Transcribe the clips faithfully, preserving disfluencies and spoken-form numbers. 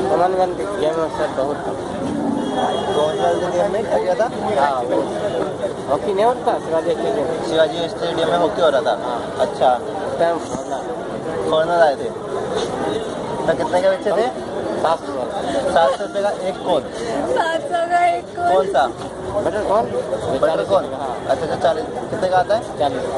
Commonwealth game में sir बहुत Commonwealth game में क्या किया था? हाँ हॉकी नहीं होता शिवाजी स्टेडियम शिवाजी स्टेडियम में हॉकी हो रहा था। हाँ। अच्छा, टाइम फॉरनर आए थे तो कितने के बच्चे थे? सात सौ सात सौ रुपये का एक कौन? सात सौ का एक कौन सा बटर कौन बटर कौन? अच्छा अच्छा, चालीस कितने का आता है? चालीस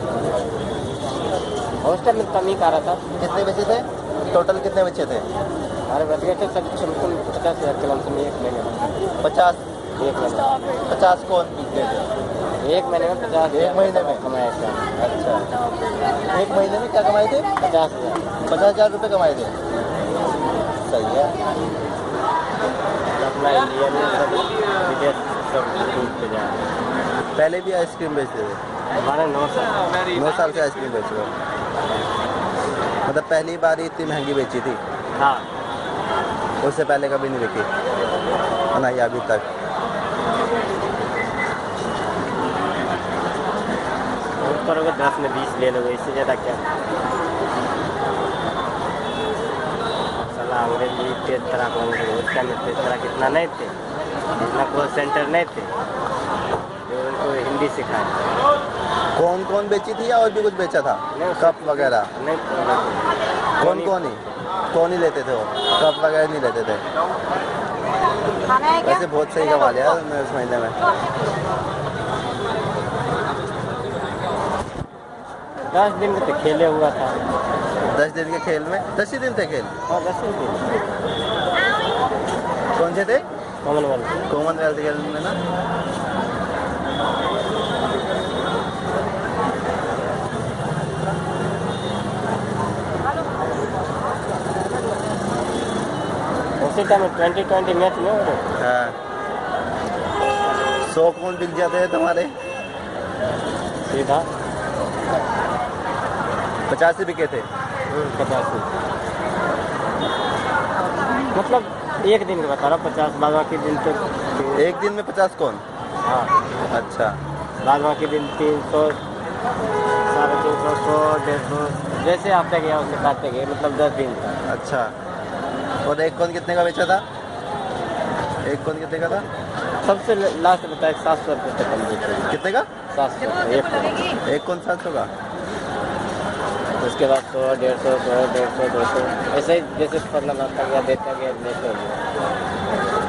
हॉस्टल में कमी का रहा था। कितने बच्चे थे टोटल? कितने बच्चे थे? हमारे बच गए थे सब बिल्कुल पचास हज़ार के लमसम एक महीने में। पचास? एक महीने पचास कौन बिकते थे? एक महीने में पचास एक महीने में कमाया था। अच्छा, एक महीने में क्या कमाए थे? पचास हज़ार पचास हज़ार रुपये कमाए थे। सही है। अपना इंडिया में सब विदेश सब टूर पे जा रहे हैं। पहले भी आइसक्रीम बेचते थे? हमारे नौ साल नौ साल से आइसक्रीम बेच रहे हो? मतलब पहली बार ही इतनी महंगी बेची थी? हाँ। उससे पहले कभी नहीं बिकी? नहीं अभी तक। करोगे दस में बीस ले लोगे, इससे ज़्यादा क्या? सलाह अंग्रेजी तेज तरह को उसका में तेज तरह कितना नहीं थे, इतना कोई सेंटर नहीं थे जो उनको हिंदी सिखाए। कौन कौन बेची थी या और भी कुछ बेचा था? कप वगैरह? नहीं, कौन कौन ही कौन ही लेते थे वो? कप वगैरह नहीं लेते थे? वैसे बहुत सही कमा लिया मैं उस महीने में। दस दिन में तो खेले हुआ था। दस दिन के खेल में? दस ही दिन थे खेल? और दस दिन कौन से थे? कॉमनवेल्थ कॉमनवेल्थ खेल में ना? उसी टाइम ट्वेंटी ट्वेंटी मैच में। हाँ। सौ कौन बिक जाते हैं तुम्हारे? सीधा पचासी बिके थे? पचासी मतलब एक दिन का बता रहा, पचास बाद बाकी दिन तो एक दिन में पचास कौन? हाँ। अच्छा, बाद बाकी दिन तीन सौ साढ़े तीन सौ सौ डेढ़ सौ जैसे आते गया उससे खाते गए, मतलब दस दिन का। अच्छा। और एक कौन कितने का बेचा था? एक कौन कितने का था? सबसे लास्ट बताया सात सौ रुपये तक हम बेचे। कितने का? सात सौ एक कौन। एक कौन सात सौ का? उसके बाद सौ डेढ़ सौ सौ डेढ़ सौ दो सौ ऐसे ही जैसे फलना आता गया देता गया लेते गया।